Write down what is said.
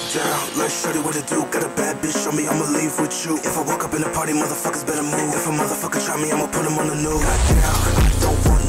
down, let's show you what to do. Got a bad bitch on me, I'ma leave with you. If I walk up in the party, motherfuckers better move. If a motherfucker try me, I'ma put him on the news. Goddamn, I don't want